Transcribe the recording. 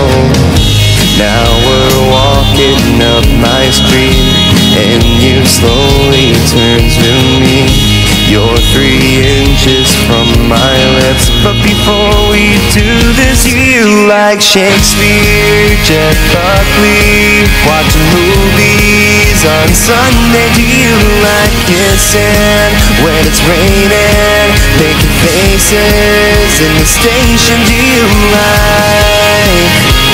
Now we're walking up my street, and you slowly turn to me. You're 3 inches from my lips, but before we do this, you like Shakespeare, Jeff Buckley, watching movies on Sunday. Do you like kissing when it's raining, making faces in the station? Do you like